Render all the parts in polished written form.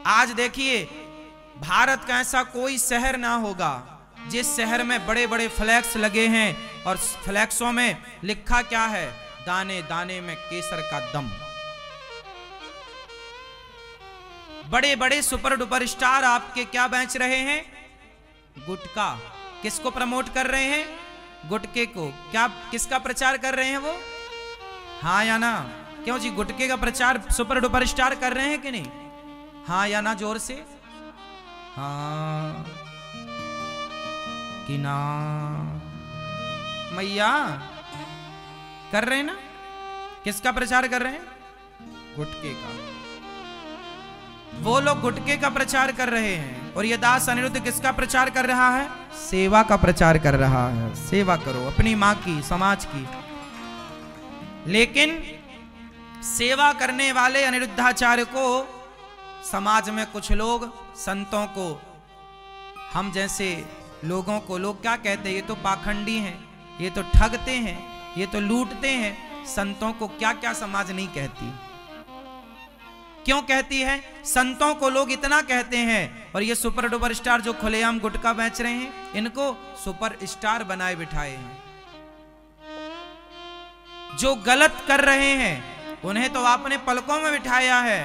आज देखिए, भारत का ऐसा कोई शहर ना होगा जिस शहर में बड़े बड़े फ्लैक्स लगे हैं और फ्लैक्सों में लिखा क्या है, दाने दाने में केसर का दम। बड़े बड़े सुपर डुपर स्टार आपके क्या बेच रहे हैं, गुटखा। किसको प्रमोट कर रहे हैं, गुटखे को। क्या किसका प्रचार कर रहे हैं वो, हाँ या ना? क्यों जी, गुटखे का प्रचार सुपर डुपर स्टार कर रहे हैं कि नहीं? हाँ या ना, जोर से हाँ कि ना। मैया कर रहे हैं ना? किसका प्रचार कर रहे हैं, गुटखे का। वो लोग गुटखे का प्रचार कर रहे हैं और ये दास अनिरुद्ध किसका प्रचार कर रहा है, सेवा का प्रचार कर रहा है। सेवा करो अपनी माँ की, समाज की। लेकिन सेवा करने वाले अनिरुद्धाचार्य को समाज में कुछ लोग, संतों को, हम जैसे लोगों को लोग क्या कहते हैं, ये तो पाखंडी हैं, ये तो ठगते हैं, ये तो लूटते हैं। संतों को क्या क्या समाज नहीं कहती, क्यों कहती है? संतों को लोग इतना कहते हैं और ये सुपर डुपर स्टार जो खुलेआम गुटखा बेच रहे हैं, इनको सुपर स्टार बनाए बिठाए हैं। जो गलत कर रहे हैं उन्हें तो आपने पलकों में बिठाया है,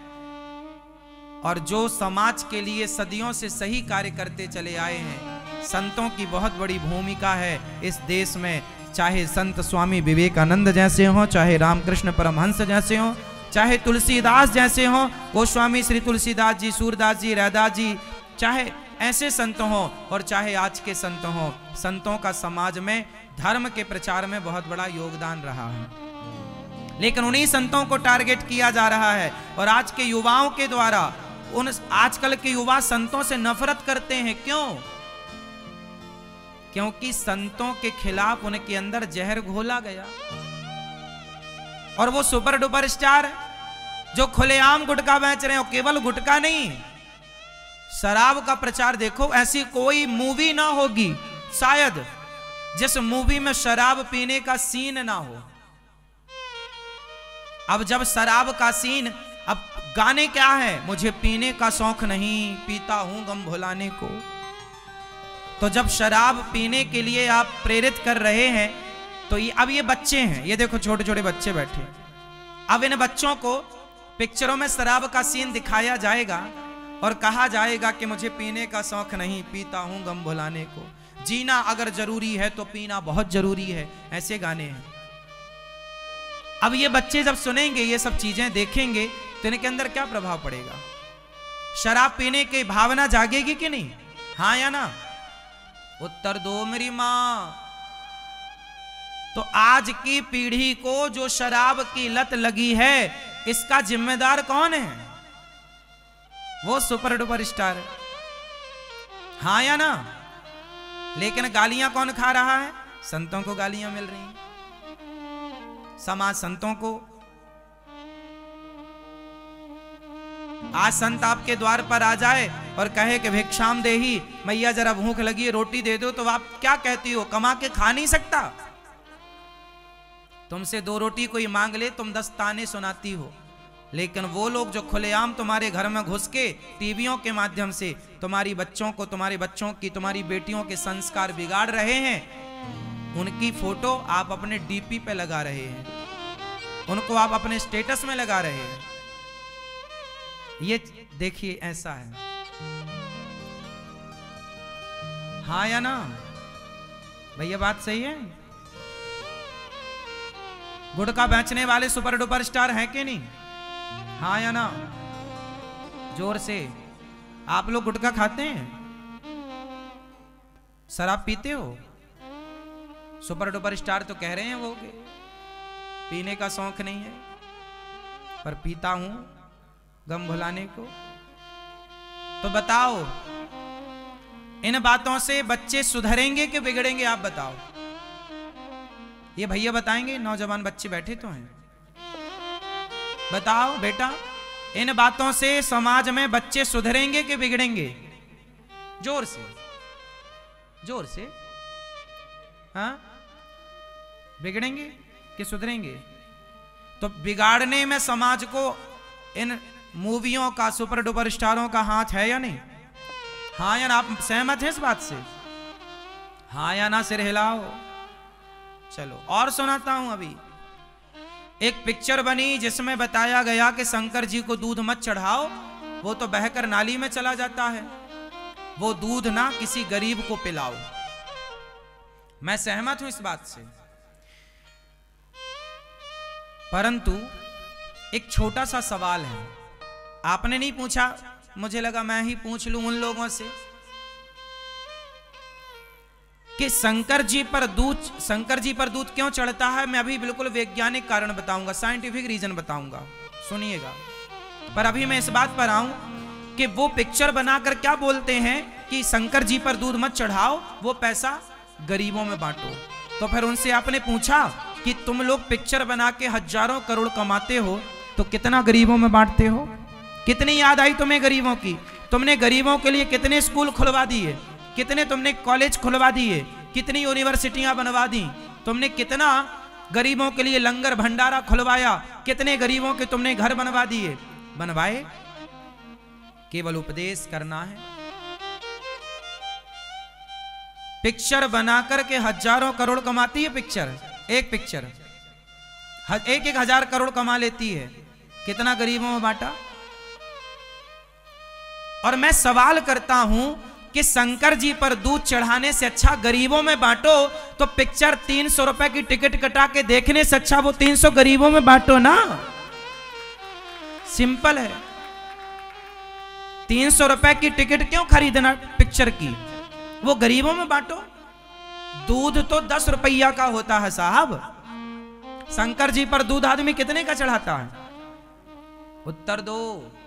और जो समाज के लिए सदियों से सही कार्य करते चले आए हैं, संतों की बहुत बड़ी भूमिका है इस देश में। चाहे संत स्वामी विवेकानंद जैसे हों, चाहे रामकृष्ण परमहंस जैसे हों, चाहे तुलसीदास जैसे हों, गोस्वामी श्री तुलसीदास जी, सूरदास जी, रैदास जी, चाहे ऐसे संत हों और चाहे आज के संत हों, संतों का समाज में धर्म के प्रचार में बहुत बड़ा योगदान रहा है। लेकिन उन्हीं संतों को टारगेट किया जा रहा है और आज के युवाओं के द्वारा उन आजकल के युवा संतों से नफरत करते हैं। क्यों? क्योंकि संतों के खिलाफ उनके अंदर जहर घोला गया। और वो सुपर डुपर स्टार जो खुलेआम गुटखा बेच रहे हो, केवल गुटखा नहीं, शराब का प्रचार देखो। ऐसी कोई मूवी ना होगी शायद जिस मूवी में शराब पीने का सीन ना हो। अब जब शराब का सीन, अब गाने क्या है, मुझे पीने का शौक नहीं, पीता हूं गम भुलाने को। तो जब शराब पीने के लिए आप प्रेरित कर रहे हैं, तो ये अब ये बच्चे हैं, ये देखो छोटे छोटे बच्चे बैठे। अब इन बच्चों को पिक्चरों में शराब का सीन दिखाया जाएगा और कहा जाएगा कि मुझे पीने का शौक नहीं, पीता हूं गम भुलाने को। जीना अगर जरूरी है तो पीना बहुत जरूरी है, ऐसे गाने हैं। अब ये बच्चे जब सुनेंगे, ये सब चीजें देखेंगे, तो इनके अंदर क्या प्रभाव पड़ेगा? शराब पीने की भावना जागेगी कि नहीं? हाँ या ना? उत्तर दो मेरी मां। तो आज की पीढ़ी को जो शराब की लत लगी है, इसका जिम्मेदार कौन है? वो सुपर डुपर स्टार। हाँ या ना? लेकिन गालियां कौन खा रहा है? संतों को गालियां मिल रही हैं। समाज संतों को, आज संत आपके द्वार पर आ जाए और कहे कि भिक्षाम देही, मैया जरा भूख लगी है, रोटी दे दो, तो आप क्या कहती हो? कमा के खा नहीं सकता? तुमसे 2 रोटी कोई मांग ले, तुम 10 ताने सुनाती हो। लेकिन वो लोग जो खुलेआम तुम्हारे घर में घुस के टीवियों के माध्यम से तुम्हारी बच्चों को, तुम्हारे बच्चों की, तुम्हारी बेटियों के संस्कार बिगाड़ रहे हैं, उनकी फोटो आप अपने डीपी पे लगा रहे हैं, उनको आप अपने स्टेटस में लगा रहे हैं। ये देखिए, ऐसा है। हाँ या ना भैया, बात सही है? गुटखा बेचने वाले सुपर डुपर स्टार हैं कि नहीं? हाँ या ना? जोर से। आप लोग गुटखा खाते हैं? शराब पीते हो? सुपर डुपर स्टार तो कह रहे हैं वो कि पीने का शौक नहीं है, पर पीता हूं गम भुलाने को। तो बताओ, इन बातों से बच्चे सुधरेंगे कि बिगड़ेंगे? आप बताओ। ये भैया बताएंगे, नौजवान बच्चे बैठे तो हैं। बताओ बेटा, इन बातों से समाज में बच्चे सुधरेंगे कि बिगड़ेंगे? जोर से, जोर से। हाँ, बिगड़ेंगे कि सुधरेंगे? तो बिगाड़ने में समाज को इन मूवियों का, सुपर डुपर स्टारों का हाथ है या नहीं? हाँ या ना? आप सहमत हैं इस बात से? हाँ या ना सिर हिलाओ। चलो और सुनाता हूं। अभी एक पिक्चर बनी जिसमें बताया गया कि शंकर जी को दूध मत चढ़ाओ, वो तो बहकर नाली में चला जाता है, वो दूध ना किसी गरीब को पिलाओ। मैं सहमत हूं इस बात से, परंतु एक छोटा सा सवाल है। आपने नहीं पूछा, मुझे लगा मैं ही पूछ लूं उन लोगों से कि शंकर जी पर दूध क्यों चढ़ता है। मैं अभी बिल्कुल वैज्ञानिक कारण बताऊंगा, साइंटिफिक रीजन बताऊंगा, सुनिएगा। पर अभी मैं इस बात पर आऊं कि वो पिक्चर बनाकर क्या बोलते हैं कि शंकर जी पर दूध मत चढ़ाओ, वो पैसा गरीबों में बांटो। तो फिर उनसे आपने पूछा कि तुम लोग पिक्चर बना के हजारों करोड़ कमाते हो, तो कितना गरीबों में बांटते हो? कितनी याद आई तुम्हें गरीबों की? तुमने गरीबों के लिए कितने स्कूल खुलवा दिए, कितने तुमने कॉलेज खुलवा दिए, कितनी यूनिवर्सिटियां बनवा दी, तुमने कितना गरीबों के लिए लंगर भंडारा खुलवाया, कितने गरीबों के तुमने घर बनवा दिए? बनवाए? केवल उपदेश करना है। पिक्चर बनाकर के हजारों करोड़ कमाती है पिक्चर, एक पिक्चर 1,000 करोड़ कमा लेती है, कितना गरीबों में बांटा? और मैं सवाल करता हूं कि शंकर जी पर दूध चढ़ाने से अच्छा गरीबों में बांटो, तो पिक्चर 300 रुपए की टिकट कटा के देखने से अच्छा वो 300 गरीबों में बांटो ना। सिंपल है। 300 रुपए की टिकट क्यों खरीदना पिक्चर की? वो गरीबों में बांटो। दूध तो 10 रुपया का होता है साहब। शंकर जी पर दूध आदमी कितने का चढ़ाता है? उत्तर दो।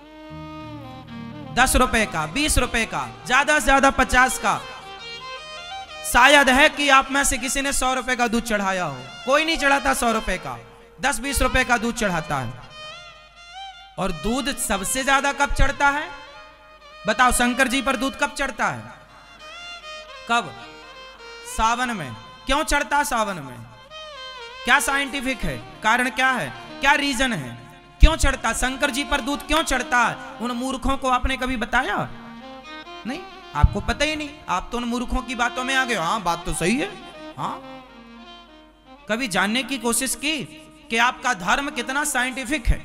10 रुपए का, 20 रुपए का, ज्यादा से ज्यादा 50 का। शायद है कि आप में से किसी ने 100 रुपए का दूध चढ़ाया हो। कोई नहीं चढ़ाता 100 रुपए का, 10-20 रुपए का दूध चढ़ाता है। और दूध सबसे ज्यादा कब चढ़ता है? बताओ, शंकर जी पर दूध कब चढ़ता है? कब? सावन में। क्यों चढ़ता है सावन में? क्या साइंटिफिक है? कारण क्या है? क्या रीजन है? क्यों चढ़ता? शंकर जी पर दूध क्यों चढ़ता है? उन मूर्खों को आपने कभी बताया? नहीं, आपको पता ही नहीं। आप तो उन मूर्खों की बातों में आ गए। हाँ, बात तो सही है। हाँ, कभी जानने की कोशिश की कि आपका धर्म कितना साइंटिफिक है?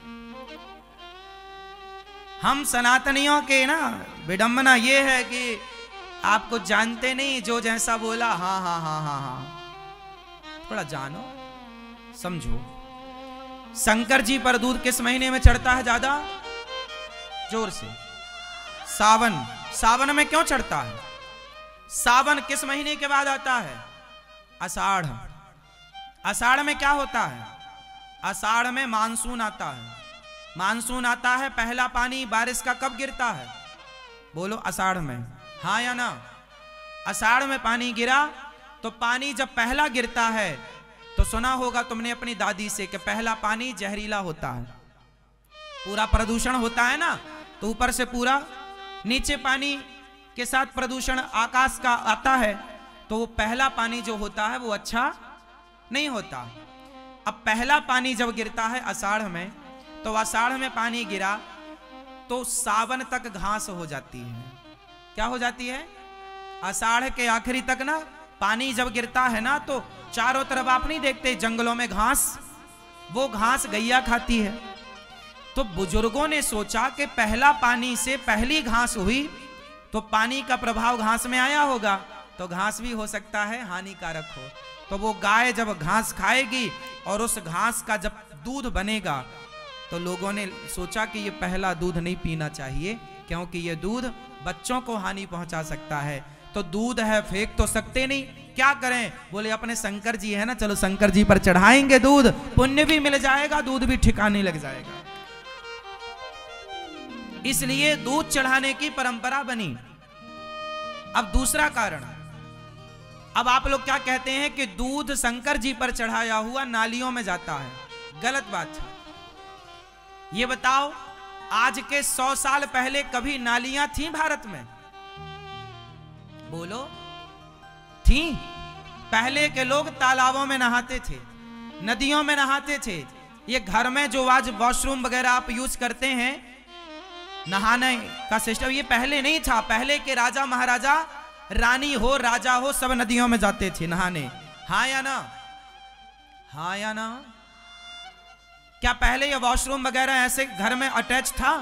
हम सनातनियों के ना विडंबना ये है कि आपको जानते नहीं, जो जैसा बोला हाँ हाँ हाँ हाँ हाँ। थोड़ा जानो समझो। शंकर जी पर दूध किस महीने में चढ़ता है ज्यादा? जोर से। सावन। सावन में क्यों चढ़ता है? सावन किस महीने के बाद आता है? आषाढ़। आषाढ़ में क्या होता है? आषाढ़ में मानसून आता है। मानसून आता है, पहला पानी बारिश का कब गिरता है? बोलो, आषाढ़ में। हाँ या ना? आषाढ़ में पानी गिरा, तो पानी जब पहला गिरता है तो सुना होगा तुमने अपनी दादी से कि पहला पानी जहरीला होता है, पूरा प्रदूषण होता है ना, तो ऊपर से पूरा नीचे पानी के साथ प्रदूषण आकाश का आता है, तो वो पहला पानी जो होता है वो अच्छा नहीं होता। अब पहला पानी जब गिरता है आषाढ़ में, तो आषाढ़ में पानी गिरा तो सावन तक घास हो जाती है। क्या हो जाती है? आषाढ़ के आखिरी तक ना पानी जब गिरता है ना, तो चारों तरफ आप नहीं देखते जंगलों में घास, वो घास गैया खाती है। तो बुजुर्गों ने सोचा कि पहला पानी से पहली घास हुई, तो पानी का प्रभाव घास में आया होगा, तो घास भी हो सकता है हानिकारक हो। तो वो गाय जब घास खाएगी और उस घास का जब दूध बनेगा, तो लोगों ने सोचा कि ये पहला दूध नहीं पीना चाहिए, क्योंकि ये दूध बच्चों को हानि पहुंचा सकता है। तो दूध है, फेंक तो सकते नहीं, क्या करें? बोले अपने शंकर जी है ना, चलो शंकर जी पर चढ़ाएंगे दूध, पुण्य भी मिल जाएगा, दूध भी ठिकाने लग जाएगा। इसलिए दूध चढ़ाने की परंपरा बनी। अब दूसरा कारण, अब आप लोग क्या कहते हैं कि दूध शंकर जी पर चढ़ाया हुआ नालियों में जाता है। गलत बात है। ये बताओ, आज के 100 साल पहले कभी नालियां थी भारत में? बोलो, थी? पहले के लोग तालाबों में नहाते थे, नदियों में नहाते थे, ये घर में जो आज वॉशरूम वगैरह आप यूज करते हैं, नहाने का सिस्टम, ये पहले नहीं था। पहले के राजा महाराजा, रानी हो राजा हो, सब नदियों में जाते थे नहाने। हाँ या ना? हाँ या ना? क्या पहले ये वॉशरूम वगैरह ऐसे घर में अटैच था?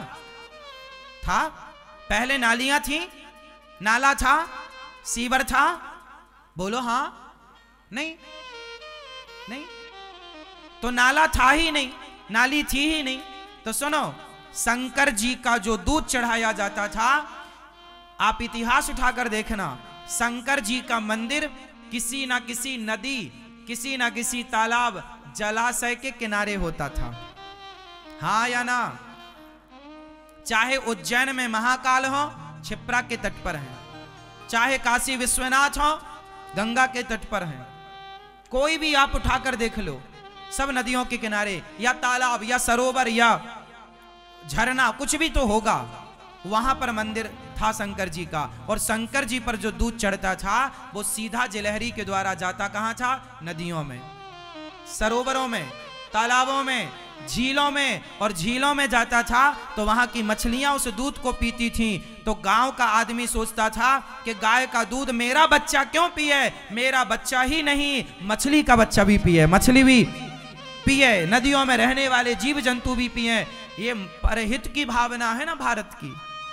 पहले नालियां थी, नाला था, सीवर था? बोलो हाँ नहीं? नहीं तो नाला था ही नहीं, नाली थी ही नहीं। तो सुनो, शंकर जी का जो दूध चढ़ाया जाता था, आप इतिहास उठाकर देखना, शंकर जी का मंदिर किसी ना किसी नदी, किसी ना किसी तालाब, जलाशय के किनारे होता था। हाँ या ना? चाहे उज्जैन में महाकाल हो, क्षिप्रा के तट पर है, चाहे काशी विश्वनाथ हो, गंगा के तट पर है, कोई भी आप उठाकर देख लो, सब नदियों के किनारे या तालाब या सरोवर या झरना, कुछ भी तो होगा, वहां पर मंदिर था शंकर जी का। और शंकर जी पर जो दूध चढ़ता था वो सीधा जिलहरी के द्वारा जाता कहां था? नदियों में, सरोवरों में, तालाबों में, झीलों में। और झीलों में जाता था तो वहां की मछलियां उस दूध को पीती थीं। तो गांव का आदमी सोचता था कि गाय का दूध मेरा बच्चा क्यों पिए? मेरा बच्चा ही नहीं, मछली का बच्चा भी पिए, मछली भी पिए, नदियों में रहने वाले जीव जंतु भी पिए। ये परहित की भावना है ना भारत की।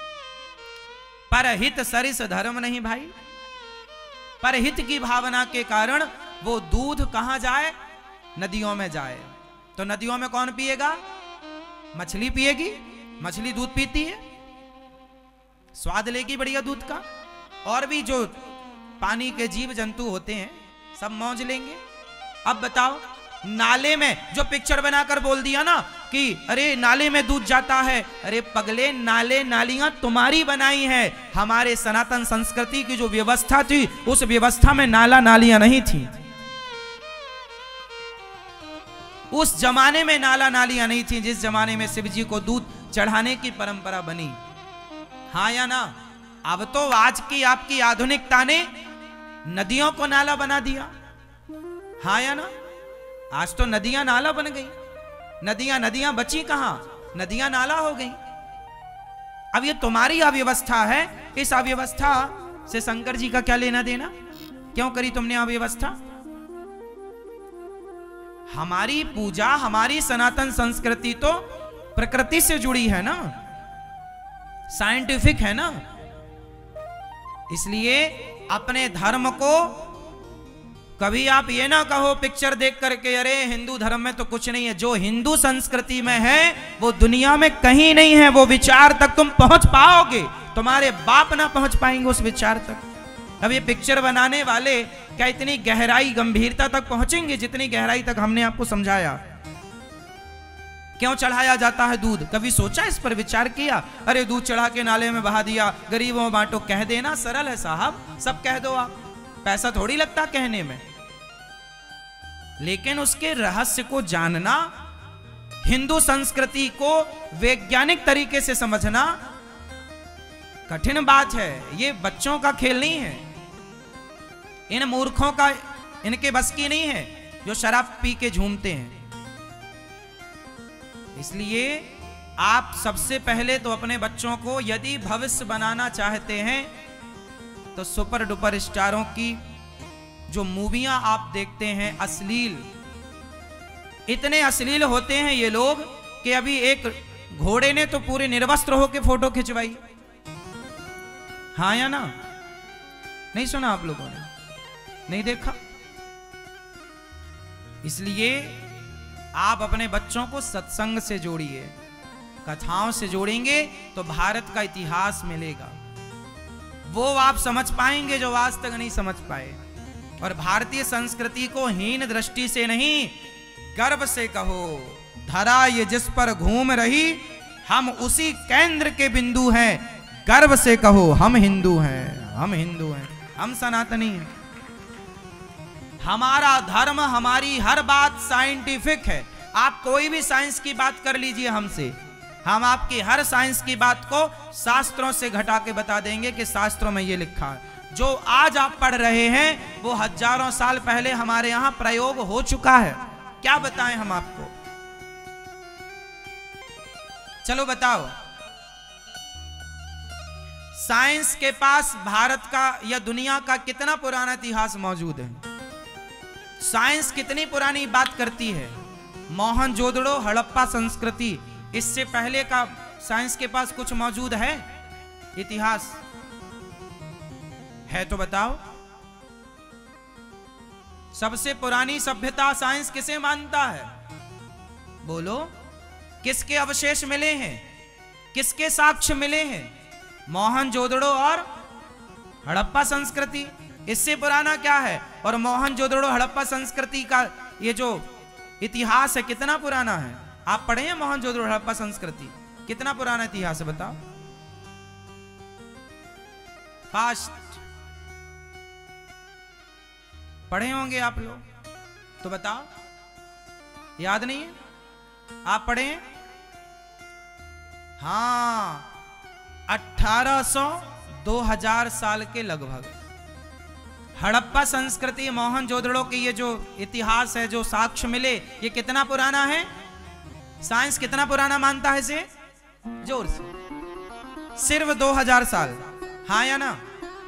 परहित सरिस धर्म नहीं भाई। परहित की भावना के कारण वो दूध कहां जाए? नदियों में जाए। तो नदियों में कौन पिएगा? मछली पिएगी। मछली दूध पीती है, स्वाद लेगी बढ़िया दूध का। और भी जो पानी के जीव जंतु होते हैं सब मौज लेंगे। अब बताओ, नाले में जो पिक्चर बनाकर बोल दिया ना कि अरे नाले में दूध जाता है, अरे पगले, नाले नालियां तुम्हारी बनाई है। हमारे सनातन संस्कृति की जो व्यवस्था थी, उस व्यवस्था में नाला नालियां नहीं थी। उस जमाने में नाला नालियां नहीं थी जिस जमाने में शिव जी को दूध चढ़ाने की परंपरा बनी। हाँ या ना? अब तो आज की आपकी आधुनिकता ने नदियों को नाला बना दिया। हाँ या ना? आज तो नदियां नाला बन गई। नदियां बची कहां? नदियां नाला हो गई। अब ये तुम्हारी अव्यवस्था है। इस अव्यवस्था से शंकर जी का क्या लेना देना? क्यों करी तुमने अव्यवस्था? हमारी पूजा, हमारी सनातन संस्कृति तो प्रकृति से जुड़ी है ना, साइंटिफिक है ना। इसलिए अपने धर्म को कभी आप ये ना कहो पिक्चर देख करके अरे हिंदू धर्म में तो कुछ नहीं है। जो हिंदू संस्कृति में है वो दुनिया में कहीं नहीं है। वो विचार तक तुम पहुंच पाओगे, तुम्हारे बाप ना पहुंच पाएंगे उस विचार तक। अब ये पिक्चर बनाने वाले क्या इतनी गहराई, गंभीरता तक पहुंचेंगे जितनी गहराई तक हमने आपको समझाया? क्यों चढ़ाया जाता है दूध? कभी सोचा, इस पर विचार किया? अरे दूध चढ़ा के नाले में बहा दिया, गरीबों बांटो, कह देना सरल है साहब, सब कह दो आप, पैसा थोड़ी लगता कहने में। लेकिन उसके रहस्य को जानना, हिंदू संस्कृति को वैज्ञानिक तरीके से समझना कठिन बात है। ये बच्चों का खेल नहीं है, इन मूर्खों का, इनके बस की नहीं है जो शराब पी के झूमते हैं। इसलिए आप सबसे पहले तो अपने बच्चों को यदि भविष्य बनाना चाहते हैं तो सुपर डुपर स्टारों की जो मूवियां आप देखते हैं, अश्लील, इतने अश्लील होते हैं ये लोग कि अभी एक घोड़े ने तो पूरे निर्वस्त्र होकर फोटो खिंचवाई। हाँ या ना? नहीं सुना आप लोगों ने? नहीं देखा? इसलिए आप अपने बच्चों को सत्संग से जोड़िए, कथाओं से जोड़ेंगे तो भारत का इतिहास मिलेगा। वो आप समझ पाएंगे जो आज तक नहीं समझ पाए। और भारतीय संस्कृति को हीन दृष्टि से नहीं, गर्व से कहो, धरा ये जिस पर घूम रही, हम उसी केंद्र के बिंदु हैं। गर्व से कहो, हम हिंदू हैं, हम हिंदू हैं, हम सनातनी हैं। हमारा धर्म, हमारी हर बात साइंटिफिक है। आप कोई भी साइंस की बात कर लीजिए हमसे, हम आपकी हर साइंस की बात को शास्त्रों से घटा के बता देंगे कि शास्त्रों में ये लिखा है। जो आज आप पढ़ रहे हैं वो हजारों साल पहले हमारे यहां प्रयोग हो चुका है। क्या बताएं हम आपको? चलो बताओ, साइंस के पास भारत का या दुनिया का कितना पुराना इतिहास मौजूद है? साइंस कितनी पुरानी बात करती है? मोहनजोदड़ो, हड़प्पा संस्कृति, इससे पहले का साइंस के पास कुछ मौजूद है? इतिहास है तो बताओ। सबसे पुरानी सभ्यता साइंस किसे मानता है? बोलो, किसके अवशेष मिले हैं, किसके साक्ष्य मिले हैं? मोहनजोदड़ो और हड़प्पा संस्कृति, इससे पुराना क्या है? और मोहनजोदड़ो हड़प्पा संस्कृति का ये जो इतिहास है कितना पुराना है? आप पढ़े हैं मोहनजोदड़ो हड़प्पा संस्कृति? कितना पुराना इतिहास है बताओ? फास्ट पढ़े होंगे आप लोग, तो बताओ, याद नहीं है? आप पढ़े हैं? हाँ, 1800 2000 साल के लगभग हड़प्पा संस्कृति, मोहनजोदड़ो के ये जो इतिहास है, जो साक्ष्य मिले, ये कितना पुराना है? साइंस कितना पुराना मानता है इसे? जोर से, सिर्फ 2000 साल। हाँ या ना?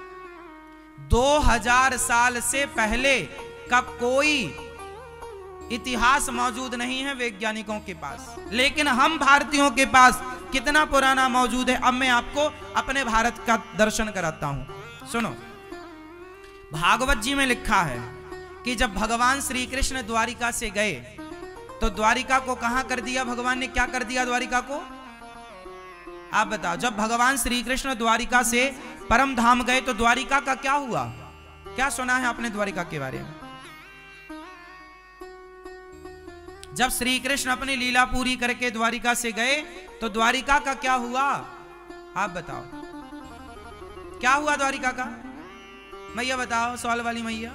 2000 साल से पहले का कोई इतिहास मौजूद नहीं है वैज्ञानिकों के पास, लेकिन हम भारतीयों के पास कितना पुराना मौजूद है। अब मैं आपको अपने भारत का दर्शन कराता हूं, सुनो। भागवत जी में लिखा है कि जब भगवान श्री कृष्ण द्वारिका से गए तो द्वारिका को कहां कर दिया? भगवान ने क्या कर दिया द्वारिका को? आप बताओ। जब भगवान श्री कृष्ण द्वारिका से परम धाम गए तो द्वारिका का क्या हुआ? क्या सुना है आपने द्वारिका के बारे में? जब श्री कृष्ण अपनी लीला पूरी करके द्वारिका से गए तो द्वारिका का क्या हुआ? आप बताओ, क्या हुआ द्वारिका का? मैया बताओ, सवाल वाली मैया,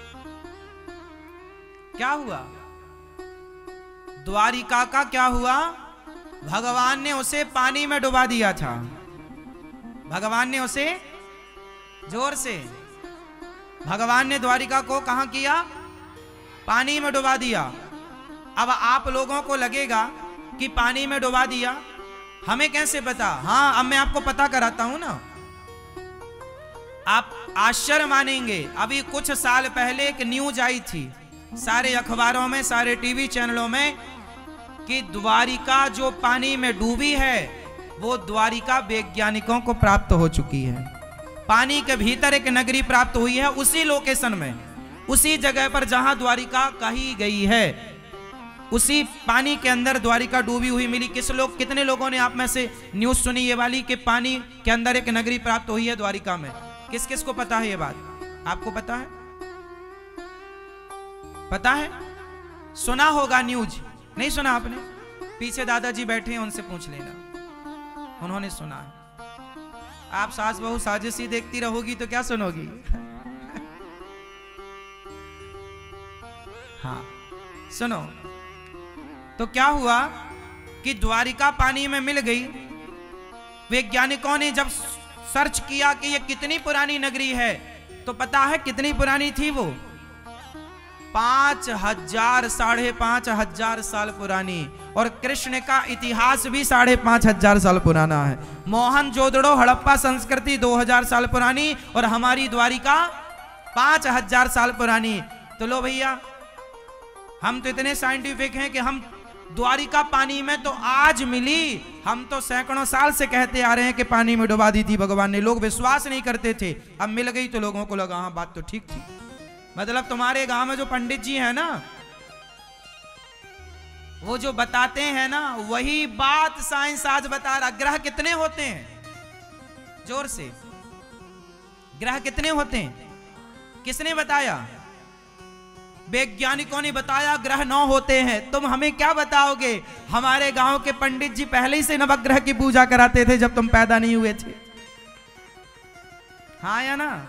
क्या हुआ द्वारिका का? क्या हुआ? भगवान ने उसे पानी में डुबा दिया था। भगवान ने उसे, जोर से, भगवान ने द्वारिका को कहां किया? पानी में डुबा दिया। अब आप लोगों को लगेगा कि पानी में डुबा दिया, हमें कैसे पता? हाँ, अब मैं आपको पता कराता हूं ना। आप आश्चर्य मानेंगे, अभी कुछ साल पहले एक न्यूज आई थी सारे अखबारों में, सारे टीवी चैनलों में, कि द्वारिका जो पानी में डूबी है वो द्वारिका वैज्ञानिकों को प्राप्त हो चुकी है। पानी के भीतर एक नगरी प्राप्त हुई है, उसी लोकेशन में, उसी जगह पर जहां द्वारिका कही गई है, उसी पानी के अंदर द्वारिका डूबी हुई मिली। कितने लोगों ने आप में से न्यूज सुनी ये वाली कि पानी के अंदर एक नगरी प्राप्त हुई है द्वारिका में? किस किस को पता है ये बात? आपको पता है? पता है? सुना होगा न्यूज, नहीं सुना आपने? पीछे दादाजी बैठे हैं, उनसे पूछ लेना, उन्होंने सुना है। आप सास बहू साजिशी देखती रहोगी तो क्या सुनोगी? हाँ, सुनो। तो क्या हुआ कि द्वारिका पानी में मिल गई। वैज्ञानिकों ने जब सर्च किया कि ये कितनी पुरानी नगरी है, तो पता है कितनी पुरानी थी वो? 5000 5,500 साल पुरानी। और कृष्ण का इतिहास भी 5,500 साल पुराना है। मोहनजोदड़ो हड़प्पा संस्कृति 2000 साल पुरानी और हमारी द्वारिका 5000 साल पुरानी। तो लो भैया, हम तो इतने साइंटिफिक हैं कि हम द्वारिका पानी में तो आज मिली, हम तो सैकड़ों साल से कहते आ रहे हैं कि पानी में डुबा दी थी भगवान ने। लोग विश्वास नहीं करते थे, अब मिल गई तो लोगों को लगा हाँ बात तो ठीक थी। मतलब तुम्हारे गांव में जो पंडित जी हैं ना, वो जो बताते हैं ना, वही बात साइंस आज बता रहा। ग्रह कितने होते हैं? जोर से, ग्रह कितने होते हैं? किसने बताया? वैज्ञानिकों ने बताया ग्रह 9 होते हैं। तुम हमें क्या बताओगे? हमारे गांव के पंडित जी पहले ही से नवग्रह की पूजा कराते थे जब तुम पैदा नहीं हुए थे। हाँ या ना?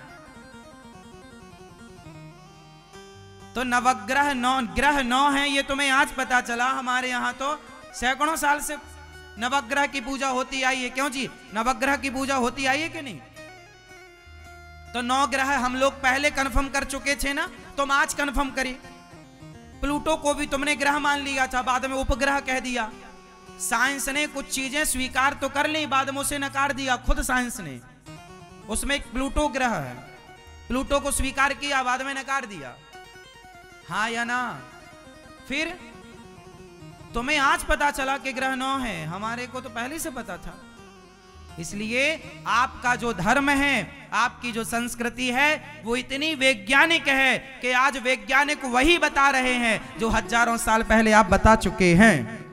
तो नवग्रह 9, ग्रह 9 है, ये तुम्हें आज पता चला। हमारे यहां तो सैकड़ों साल से नवग्रह की पूजा होती आई है। क्यों जी, नवग्रह की पूजा होती आई है कि नहीं? तो 9 ग्रह हम लोग पहले कंफर्म कर चुके थे ना, तुम आज कंफर्म करिए। प्लूटो को भी तुमने ग्रह मान लिया था, बाद में उपग्रह कह दिया। साइंस ने कुछ चीजें स्वीकार तो कर ली, बाद में उसे नकार दिया खुद साइंस ने। उसमें एक प्लूटो ग्रह है, प्लूटो को स्वीकार किया, बाद में नकार दिया। हाँ या ना? फिर तुम्हें आज पता चला कि ग्रह 9 है, हमारे को तो पहले से पता था। इसलिए आपका जो धर्म है, आपकी जो संस्कृति है, वो इतनी वैज्ञानिक है कि आज वैज्ञानिक वही बता रहे हैं जो हजारों साल पहले आप बता चुके हैं।